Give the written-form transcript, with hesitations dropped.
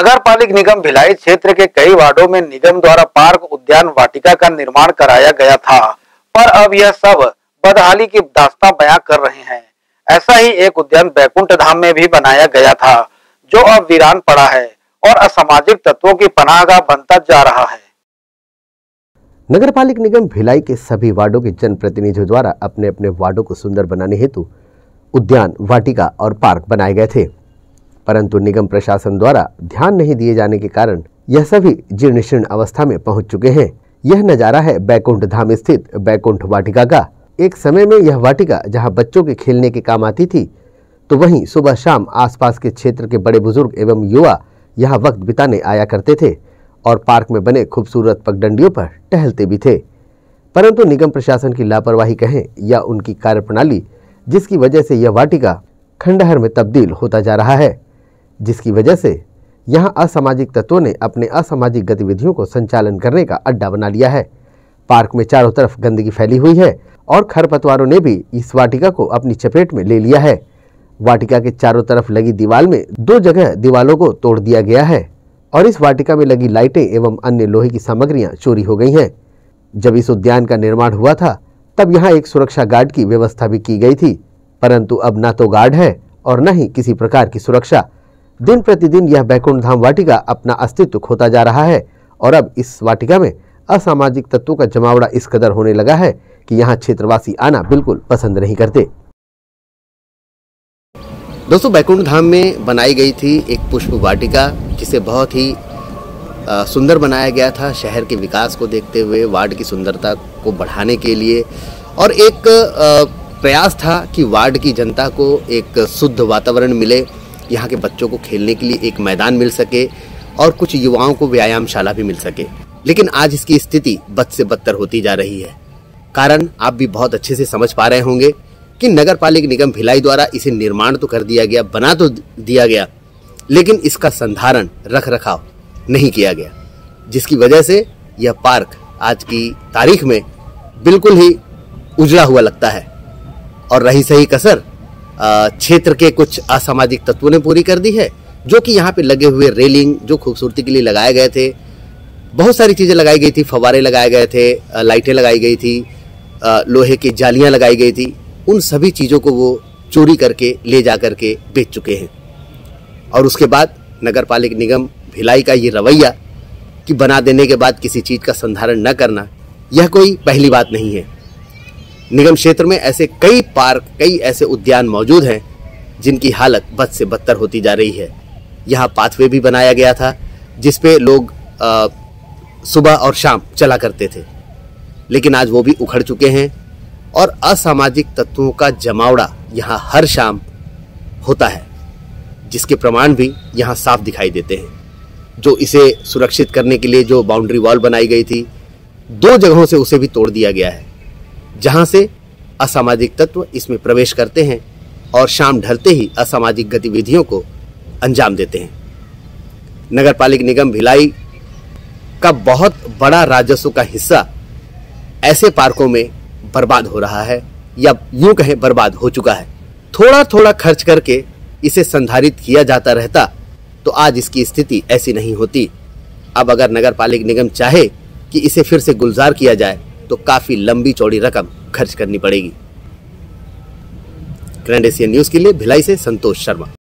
नगर पालिक निगम भिलाई क्षेत्र के कई वार्डों में निगम द्वारा पार्क, उद्यान, वाटिका का निर्माण कराया गया था, पर अब यह सब बदहाली की दास्तां बयां कर रहे हैं। ऐसा ही एक उद्यान बैकुंठ धाम में भी बनाया गया था, जो अब वीरान पड़ा है और असामाजिक तत्वों की पनाहगाह बनता जा रहा है। नगर पालिक निगम भिलाई के सभी वार्डों के जनप्रतिनिधियों द्वारा अपने अपने वार्डों को सुंदर बनाने हेतु उद्यान, वाटिका और पार्क बनाए गए थे, परंतु निगम प्रशासन द्वारा ध्यान नहीं दिए जाने के कारण यह सभी जीर्ण शीर्ण अवस्था में पहुंच चुके हैं। यह नजारा है बैकुंठ धाम स्थित बैकुंठ वाटिका का। एक समय में यह वाटिका जहां बच्चों के खेलने के काम आती थी, तो वहीं सुबह शाम आसपास के क्षेत्र के बड़े बुजुर्ग एवं युवा यहाँ वक्त बिताने आया करते थे और पार्क में बने खूबसूरत पगडंडियों पर टहलते भी थे। परंतु निगम प्रशासन की लापरवाही कहें या उनकी कार्यप्रणाली, जिसकी वजह से यह वाटिका खंडहर में तब्दील होता जा रहा है, जिसकी वजह से यहाँ असामाजिक तत्वों ने अपने असामाजिक गतिविधियों को संचालन करने का अड्डा बना लिया है। पार्क में चारों तरफ गंदगी फैली हुई है और खरपतवारों ने भी इस वाटिका को अपनी चपेट में ले लिया है। वाटिका के चारों तरफ लगी दीवार में 2 जगह दीवालों को तोड़ दिया गया है और इस वाटिका में लगी लाइटें एवं अन्य लोहे की सामग्रियां चोरी हो गई हैं। जब इस उद्यान का निर्माण हुआ था तब यहाँ एक सुरक्षा गार्ड की व्यवस्था भी की गई थी, परंतु अब न तो गार्ड है और न ही किसी प्रकार की सुरक्षा। दिन प्रतिदिन यह बैकुंठ धाम वाटिका अपना अस्तित्व खोता जा रहा है और अब इस वाटिका में असामाजिक तत्वों का जमावड़ा इस कदर होने लगा है कि यहाँ क्षेत्रवासी आना बिल्कुल पसंद नहीं करते। दोस्तों, बैकुंठ धाम में बनाई गई थी एक पुष्प वाटिका, जिसे बहुत ही सुंदर बनाया गया था शहर के विकास को देखते हुए, वार्ड की सुंदरता को बढ़ाने के लिए, और एक प्रयास था कि वार्ड की जनता को एक शुद्ध वातावरण मिले, यहाँ के बच्चों को खेलने के लिए एक मैदान मिल सके और कुछ युवाओं को व्यायामशाला भी मिल सके। लेकिन आज इसकी स्थिति बद से बदतर होती जा रही है। कारण आप भी बहुत अच्छे से समझ पा रहे होंगे कि नगर पालिक निगम भिलाई द्वारा इसे निर्माण तो कर दिया गया, बना तो दिया गया, लेकिन इसका संधारण, रख रखाव नहीं किया गया, जिसकी वजह से यह पार्क आज की तारीख में बिल्कुल ही उजड़ा हुआ लगता है। और रही सही कसर क्षेत्र के कुछ असामाजिक तत्वों ने पूरी कर दी है, जो कि यहाँ पे लगे हुए रेलिंग जो खूबसूरती के लिए लगाए गए थे, बहुत सारी चीजें लगाई गई थी, फव्वारे लगाए गए थे, लाइटें लगाई गई थी, लोहे की जालियां लगाई गई थी, उन सभी चीजों को वो चोरी करके ले जा करके बेच चुके हैं। और उसके बाद नगर पालिक निगम भिलाई का ये रवैया कि बना देने के बाद किसी चीज का संधारण न करना, यह कोई पहली बात नहीं है। निगम क्षेत्र में ऐसे कई पार्क, कई ऐसे उद्यान मौजूद हैं जिनकी हालत बद से बदतर होती जा रही है। यहाँ पाथवे भी बनाया गया था जिसपे लोग सुबह और शाम चला करते थे, लेकिन आज वो भी उखड़ चुके हैं और असामाजिक तत्वों का जमावड़ा यहाँ हर शाम होता है, जिसके प्रमाण भी यहाँ साफ दिखाई देते हैं। जो इसे सुरक्षित करने के लिए जो बाउंड्री वॉल बनाई गई थी, 2 जगहों से उसे भी तोड़ दिया गया है, जहां से असामाजिक तत्व इसमें प्रवेश करते हैं और शाम ढलते ही असामाजिक गतिविधियों को अंजाम देते हैं। नगर पालिक निगम भिलाई का बहुत बड़ा राजस्व का हिस्सा ऐसे पार्कों में बर्बाद हो रहा है, या यूं कहें बर्बाद हो चुका है। थोड़ा थोड़ा खर्च करके इसे संधारित किया जाता रहता तो आज इसकी स्थिति ऐसी नहीं होती। अब अगर नगर पालिक निगम चाहे कि इसे फिर से गुलजार किया जाए तो काफी लंबी चौड़ी रकम खर्च करनी पड़ेगी। ग्रैंड एशियन न्यूज के लिए भिलाई से संतोष शर्मा।